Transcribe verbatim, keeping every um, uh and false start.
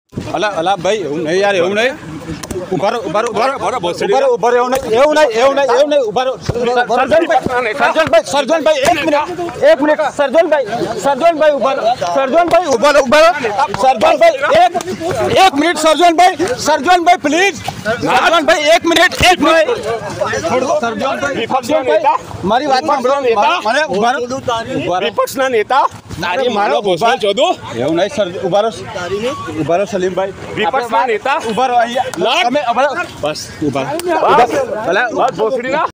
અલા અલા ભાઈ એવું નહીં યાર એવું નહીં ઉભા રહો ઉભા રહો ઉભા રહો ઉભા રહો ઉભા રહો એવું નહીં એવું નહીં એવું નહીં એવું નહીં ઉભા રહો સરજનભાઈ સરજનભાઈ સરજનભાઈ એક મિનિટ એક મિનિટ સરજનભાઈ સરજનભાઈ ઉભા રહો સરજનભાઈ ઉભા રહો ઉભા રહો સરજનભાઈ એક એક મિનિટ સરજનભાઈ સરજનભાઈ પ્લીઝ સરજનભાઈ એક મિનિટ એક મિનિટ સરજનભાઈ મારી વાત સાંભળો મને ઉભા રહો વિપક્ષના નેતા તારી મારો ભોસલો ચોદો એવું નહીં સર ઉભા રહો ઉભા રહો સલીમભાઈ વિપક્ષના નેતા ઉભા રહો અહીંયા તમે બસ ઉભા બસ ભલે ભોસડીના